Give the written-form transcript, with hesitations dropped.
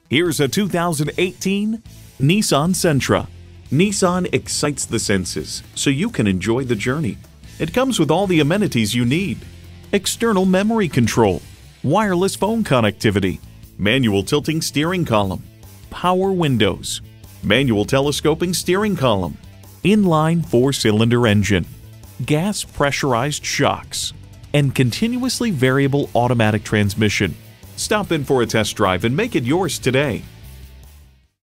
Here's a 2018 Nissan Sentra. Nissan excites the senses so you can enjoy the journey. It comes with all the amenities you need: external memory control, wireless phone connectivity, manual tilting steering column, power windows, manual telescoping steering column, inline 4-cylinder engine, gas pressurized shocks, and continuously variable automatic transmission. Stop in for a test drive and make it yours today.